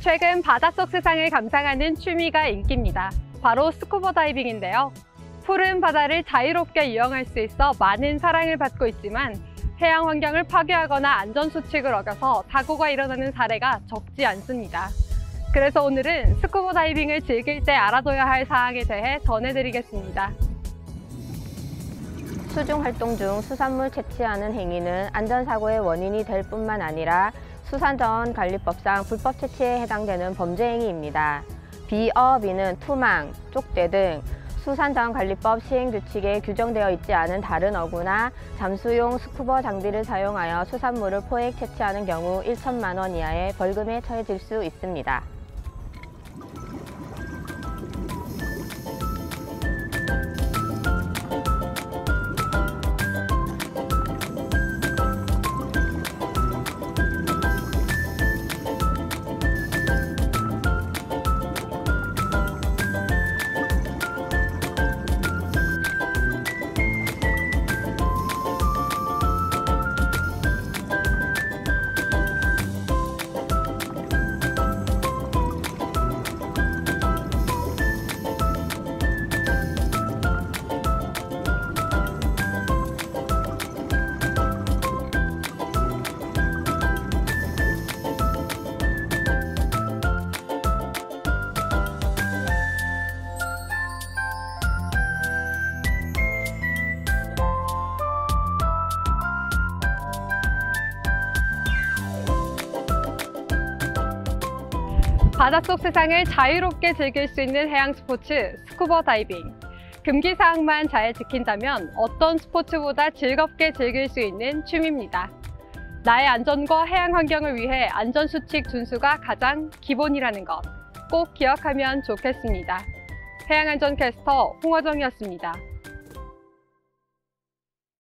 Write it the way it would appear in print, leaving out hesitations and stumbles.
최근 바닷속 세상을 감상하는 취미가 인기입니다. 바로 스쿠버 다이빙인데요. 푸른 바다를 자유롭게 이용할 수 있어 많은 사랑을 받고 있지만 해양 환경을 파괴하거나 안전수칙을 어겨서 사고가 일어나는 사례가 적지 않습니다. 그래서 오늘은 스쿠버 다이빙을 즐길 때 알아둬야 할 사항에 대해 전해드리겠습니다. 수중 활동 중 수산물 채취하는 행위는 안전사고의 원인이 될 뿐만 아니라 수산자원관리법상 불법 채취에 해당되는 범죄 행위입니다. 비어업인은 투망, 쪽대 등 수산자원관리법 시행규칙에 규정되어 있지 않은 다른 어구나 잠수용 스쿠버 장비를 사용하여 수산물을 포획 채취하는 경우 1천만 원 이하의 벌금에 처해질 수 있습니다. 바닷속 세상을 자유롭게 즐길 수 있는 해양 스포츠, 스쿠버 다이빙. 금기사항만 잘 지킨다면 어떤 스포츠보다 즐겁게 즐길 수 있는 취미입니다. 나의 안전과 해양 환경을 위해 안전수칙 준수가 가장 기본이라는 것 꼭 기억하면 좋겠습니다. 해양안전 캐스터 홍어정이었습니다.